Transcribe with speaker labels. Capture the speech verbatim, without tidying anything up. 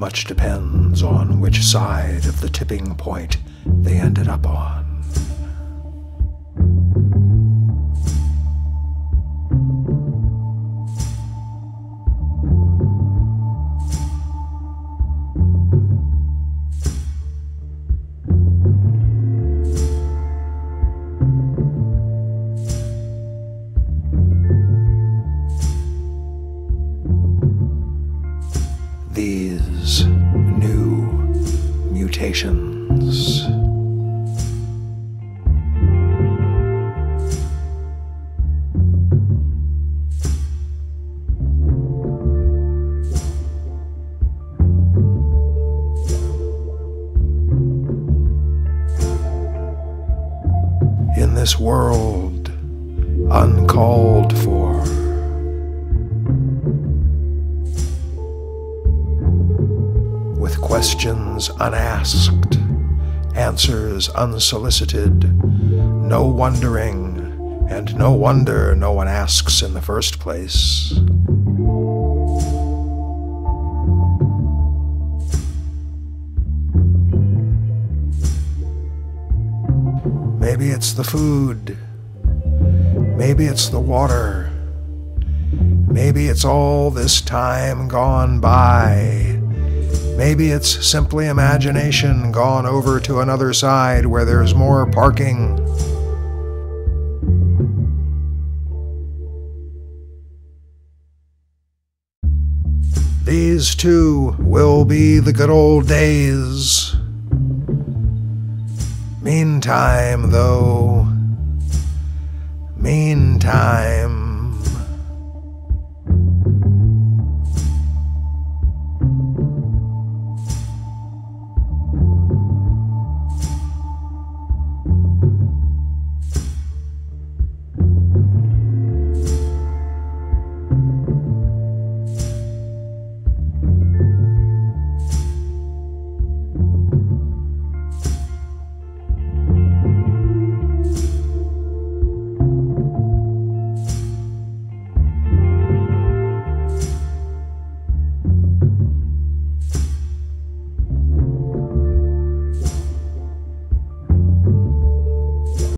Speaker 1: Much depends on which side of the tipping point they ended up on. These new mutations. In this world uncalled for, with questions unasked, answers unsolicited, no wondering, and no wonder no one asks in the first place. Maybe it's the food, maybe it's the water, maybe it's all this time gone by. Maybe it's simply imagination gone over to another side where there's more parking. These too will be the good old days. Meantime, though, meantime,